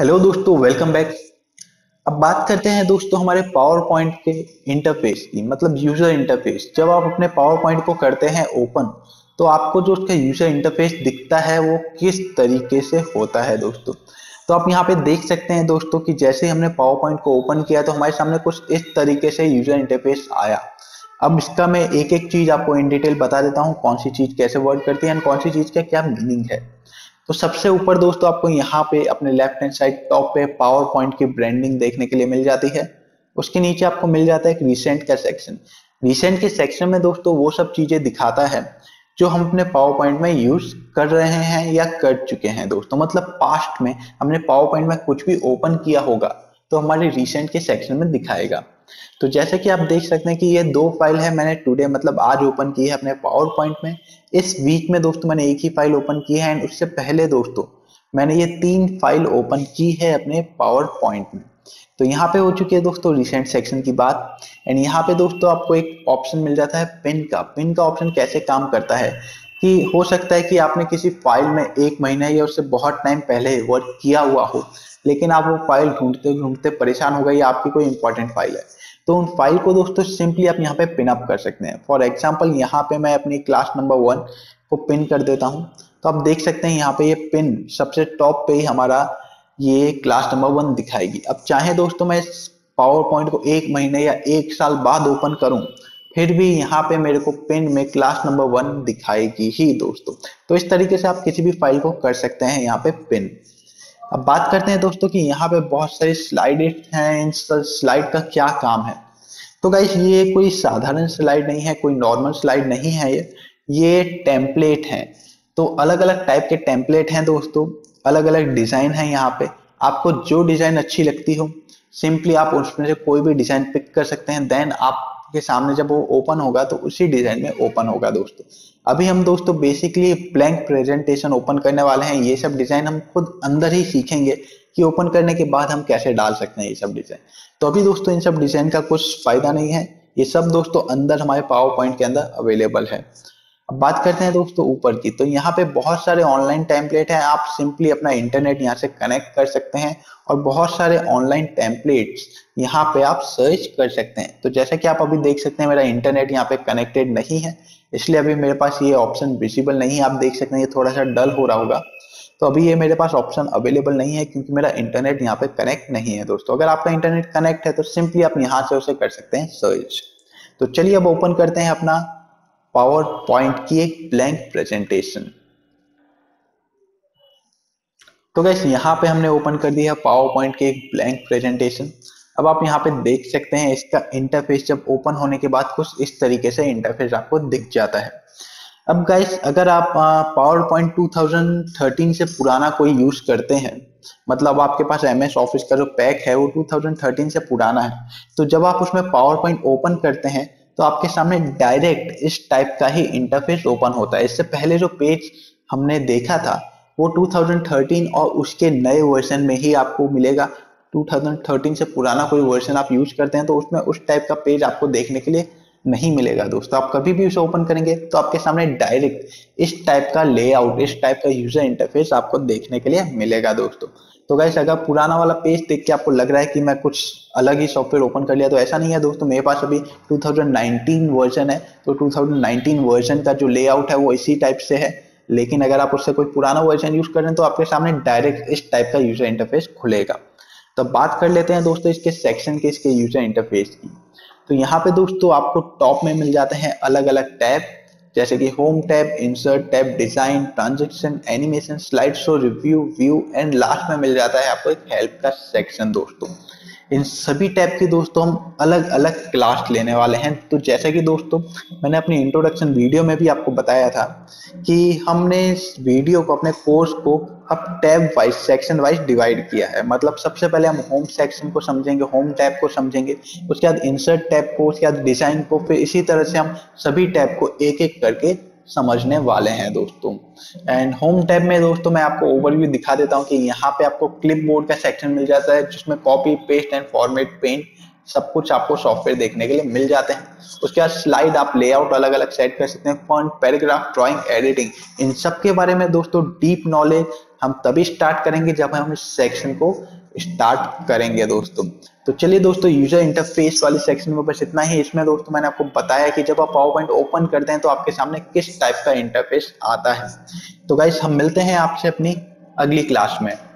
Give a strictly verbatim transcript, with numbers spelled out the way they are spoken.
Hello दोस्तों, welcome back. अब बात करते हैं दोस्तों हमारे पावर पॉइंट के इंटरफेस की, मतलब यूजर इंटरफेस। जब आप अपने पावर पॉइंट को करते हैं ओपन, तो आपको जो उसका यूजर इंटरफेस दिखता है वो किस तरीके से होता है दोस्तों। तो आप यहाँ पे देख सकते हैं दोस्तों कि जैसे ही हमने पावर पॉइंट को ओपन किया तो हमारे सामने कुछ इस तरीके से यूजर इंटरफेस आया। अब इसका मैं एक एक चीज आपको इन डिटेल बता देता हूँ, कौन सी चीज कैसे वर्क करती है एंड कौन सी चीज का क्या मीनिंग है। तो सबसे ऊपर दोस्तों आपको यहाँ पे अपने लेफ्ट हैंड साइड टॉप पे पावर पॉइंट की ब्रांडिंग देखने के लिए मिल जाती है। उसके नीचे आपको मिल जाता है एक रिसेंट का सेक्शन। रिसेंट के सेक्शन में दोस्तों वो सब चीजें दिखाता है जो हम अपने पावर पॉइंट में यूज कर रहे हैं या कर चुके हैं दोस्तों। मतलब पास्ट में हमने पावर पॉइंट में कुछ भी ओपन किया होगा तो हमारे रिसेंट के सेक्शन में दिखाएगा। तो जैसे कि आप देख सकते हैं कि ये दो फाइल है मैंने टुडे मतलब आज ओपन की है अपने पावर पॉइंट में। इस वीक में दोस्तों मैंने एक ही फाइल ओपन की है एंड उससे पहले दोस्तों मैंने ये तीन फाइल ओपन की है अपने पावर पॉइंट में। तो यहाँ पे हो चुकी है दोस्तों रिसेंट सेक्शन की बात। एंड यहाँ पे दोस्तों आपको एक ऑप्शन मिल जाता है पिन का। पिन का ऑप्शन कैसे काम करता है कि हो सकता है कि आपने किसी फाइल में एक महीना या उससे बहुत टाइम पहले वर्क किया हुआ हो, लेकिन आप वो फाइल ढूंढते ढूंढते परेशान हो गए या आपकी कोई इंपॉर्टेंट फाइल है, तो उन फाइल को दोस्तों सिंपली आप यहाँ पे पिन अप कर सकते हैं। फॉर एग्जांपल यहाँ पे मैं अपनी क्लास नंबर वन को पिन कर देता हूँ। तो आप देख सकते हैं यहाँ पे ये पिन सबसे टॉप पे ही हमारा ये क्लास नंबर वन दिखाएगी। अब चाहे दोस्तों मैं इस पावर पॉइंट को एक महीने या एक साल बाद ओपन करूं, फिर भी यहाँ पे मेरे को पिन में क्लास नंबर वन दिखाएगी ही दोस्तों। तो इस तरीके से आप किसी भी फाइल को कर सकते हैं यहाँ पे पिन। अब बात करते हैं दोस्तों कि यहाँ पे बहुत सारी स्लाइड हैं। इन स्लाइड का क्या काम है? तो गाइस ये कोई साधारण स्लाइड नहीं है, कोई नॉर्मल स्लाइड नहीं है। ये ये टेम्पलेट है। तो अलग अलग टाइप के टेम्पलेट हैं दोस्तों, अलग अलग डिजाइन है यहाँ पे। आपको जो डिजाइन अच्छी लगती हो सिंपली आप उसमें से कोई भी डिजाइन पिक कर सकते हैं। देन आपके सामने जब वो ओपन होगा तो उसी डिजाइन में ओपन होगा दोस्तों। अभी हम दोस्तों बेसिकली ब्लैंक प्रेजेंटेशन ओपन करने वाले हैं। ये सब डिजाइन हम खुद अंदर ही सीखेंगे कि ओपन करने के बाद हम कैसे डाल सकते हैं ये सब डिजाइन। तो अभी दोस्तों इन सब डिजाइन का कुछ फायदा नहीं है, ये सब दोस्तों अंदर हमारे पावर पॉइंट के अंदर अवेलेबल है। अब बात करते हैं दोस्तों ऊपर की। तो यहाँ पे बहुत सारे ऑनलाइन टेम्पलेट हैं। आप सिंपली अपना इंटरनेट यहाँ से कनेक्ट कर सकते हैं और बहुत सारे ऑनलाइन टेम्पलेट्स यहाँ पे आप सर्च कर सकते हैं। तो जैसे कि आप अभी देख सकते हैं मेरा इंटरनेट यहाँ पे कनेक्टेड नहीं है, इसलिए अभी मेरे पास ये ऑप्शन विजिबल नहीं है। आप देख सकते हैं ये थोड़ा सा डल हो रहा होगा। तो अभी ये मेरे पास ऑप्शन अवेलेबल नहीं है क्योंकि मेरा इंटरनेट यहाँ पे कनेक्ट नहीं है दोस्तों। अगर आपका इंटरनेट कनेक्ट है तो सिंपली आप यहाँ से उसे कर सकते हैं सर्च। तो चलिए अब ओपन करते हैं अपना पावर पॉइंट की एक ब्लैंक प्रेजेंटेशन। तो गैस यहाँ पे हमने ओपन कर दिया पावर पॉइंट की एक ब्लैंक प्रेजेंटेशन। अब आप यहाँ पे देख सकते हैं इसका इंटरफेस जब ओपन होने के बाद कुछ इस तरीके से इंटरफेस आपको दिख जाता है। अब गाइस अगर आप PowerPoint two thousand thirteen से पुराना कोई यूज करते हैं, मतलब आपके पास एम एस ऑफिस का जो पैक है वो टू थाउजेंड थर्टीन से पुराना है, तो जब आप उसमें पावर पॉइंट ओपन करते हैं तो आपके सामने डायरेक्ट इस टाइप का ही इंटरफेस ओपन होता है। इससे पहले जो पेज हमने देखा था वो टू थाउजेंड थर्टीन और उसके नए वर्जन में ही आपको मिलेगा। टू थाउजेंड थर्टीन से पुराना कोई वर्जन आप यूज करते हैं तो उसमें उस टाइप का पेज आपको देखने के लिए नहीं मिलेगा दोस्तों। आप कभी भी उसे ओपन करेंगे तो आपके सामने डायरेक्ट इस टाइप का लेआउट, इस टाइप का यूजर इंटरफेस आपको देखने के लिए मिलेगा दोस्तों। तो गाइस अगर पुराना वाला पेज देख के आपको लग रहा है कि मैं कुछ अलग ही सॉफ्टवेयर ओपन कर लिया, तो ऐसा नहीं है दोस्तों। मेरे पास अभी टू थाउजेंड नाइनटीन वर्जन है, तो टू थाउजेंड नाइनटीन वर्जन का जो लेआउट है वो इसी टाइप से है। लेकिन अगर आप उससे कोई पुराना वर्जन यूज कर रहे हैं तो आपके सामने डायरेक्ट इस टाइप का यूजर इंटरफेस खुलेगा। तो बात कर लेते हैं दोस्तों इसके सेक्शन के, इसके यूजर इंटरफेस की। तो यहाँ पे दोस्तों आपको टॉप में मिल जाते हैं अलग अलग टैब, जैसे कि home tab, insert tab, design, transaction, animation, slide show, review, view and last में मिल जाता है आपको एक हेल्प का सेक्शन दोस्तों। इन सभी टैब की दोस्तों हम अलग अलग क्लास लेने वाले हैं। तो जैसे कि दोस्तों मैंने अपनी इंट्रोडक्शन वीडियो में भी आपको बताया था कि हमने इस वीडियो को, अपने कोर्स को अब tab wise, section wise divide किया है। मतलब सबसे पहले हम होम सेक्शन को समझेंगे, होम टैब को समझेंगे, उसके बाद इंसर्ट टैब को, उसके बाद डिजाइन को, फिर इसी तरह से हम सभी टैब को एक एक करके समझने वाले हैं दोस्तों। एंड होम टैब में दोस्तों मैं आपको ओवरव्यू दिखा देता हूं कि यहाँ पे आपको क्लिपबोर्ड का सेक्शन मिल जाता है जिसमें copy, paste and format, paint सब कुछ आपको सॉफ्टवेयर देखने के लिए मिल जाते हैं। उसके बाद स्लाइड आप लेआउट अलग अलग सेट कर सकते हैं, फॉन्ट, पैराग्राफ, ड्राइंग, एडिटिंग, इन सब के बारे में दोस्तों डीप नॉलेज हम तभी स्टार्ट करेंगे जब हम इस सेक्शन को स्टार्ट करेंगे दोस्तों। तो चलिए दोस्तों, यूजर इंटरफेस वाले सेक्शन में बस इतना ही। इसमें दोस्तों मैंने आपको बताया कि जब आप पावर पॉइंट ओपन करते हैं तो आपके सामने किस टाइप का इंटरफेस आता है। तो गाइस, हम मिलते हैं आपसे अपनी अगली क्लास में।